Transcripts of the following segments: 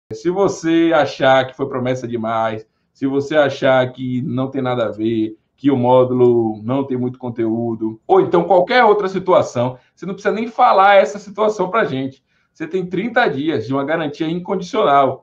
Se você achar que foi promessa demais, se você achar que não tem nada a ver, que o módulo não tem muito conteúdo, ou então qualquer outra situação, você não precisa nem falar essa situação para a gente. Você tem 30 dias de uma garantia incondicional.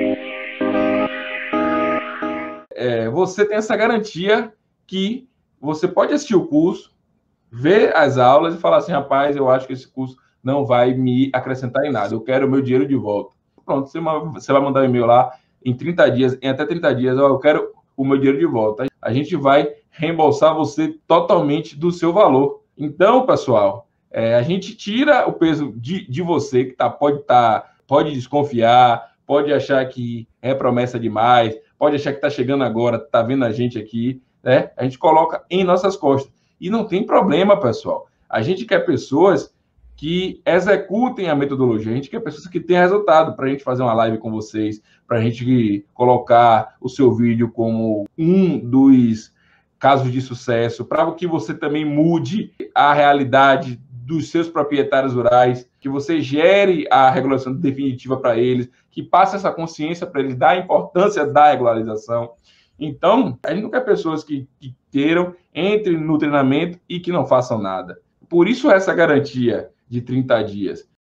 Você tem essa garantia que você pode assistir o curso, ver as aulas e falar assim, rapaz, eu acho que esse curso não vai me acrescentar em nada, eu quero o meu dinheiro de volta. Pronto, você vai mandar um e-mail lá em 30 dias, em até 30 dias, eu quero o meu dinheiro de volta. A gente vai reembolsar você totalmente do seu valor. Então, pessoal, a gente tira o peso de você, que pode desconfiar, pode achar que é promessa demais, pode achar que está chegando agora, está vendo a gente aqui, né? A gente coloca em nossas costas. E não tem problema, pessoal. A gente quer pessoas que executem a metodologia, a gente quer pessoas que tenham resultado para a gente fazer uma live com vocês, para a gente colocar o seu vídeo como um dos casos de sucesso, para que você também mude a realidade dos seus proprietários rurais, que você gere a regulação definitiva para eles, que passe essa consciência para eles da importância da regularização. Então, a gente não quer pessoas que queiram, entrem no treinamento e que não façam nada. Por isso essa garantia de 30 dias.